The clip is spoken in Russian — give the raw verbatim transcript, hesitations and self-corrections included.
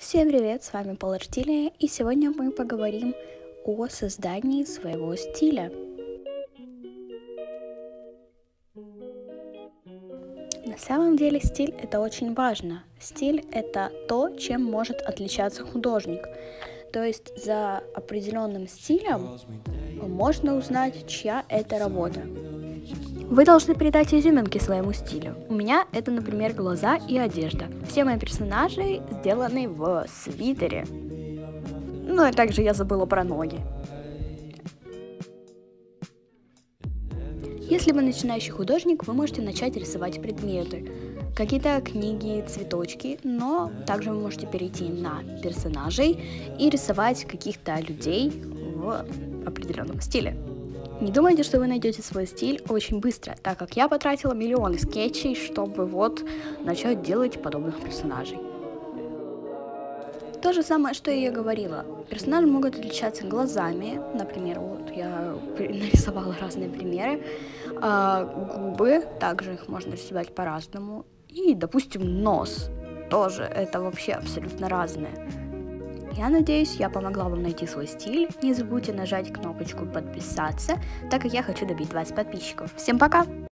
Всем привет, с вами Пол Артилия, и сегодня мы поговорим о создании своего стиля. На самом деле стиль это очень важно. Стиль это то, чем может отличаться художник. То есть за определенным стилем можно узнать, чья это работа. Вы должны придать изюминки своему стилю. У меня это, например, глаза и одежда. Все мои персонажи сделаны в свитере. Ну и также я забыла про ноги. Если вы начинающий художник, вы можете начать рисовать предметы. Какие-то книги, цветочки, но также вы можете перейти на персонажей и рисовать каких-то людей в определенном стиле. Не думайте, что вы найдете свой стиль очень быстро, так как я потратила миллионы скетчей, чтобы вот начать делать подобных персонажей. То же самое, что и я говорила. Персонажи могут отличаться глазами, например, вот я нарисовала разные примеры, а губы, также их можно рисовать по-разному, и, допустим, нос, тоже это вообще абсолютно разное. Я надеюсь, я помогла вам найти свой стиль. Не забудьте нажать кнопочку подписаться, так как я хочу добить двадцать подписчиков. Всем пока!